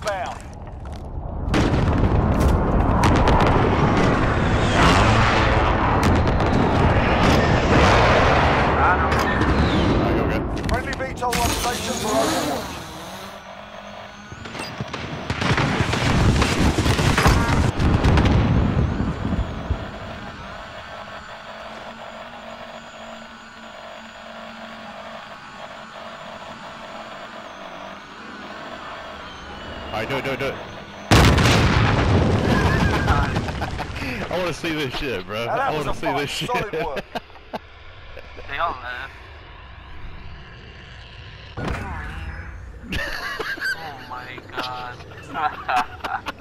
inbound. Friendly VTOL on station for overwatch. Alright, do it. I want to see this shit, bro. I want to see this shit. Solid work. They all left. Oh my god.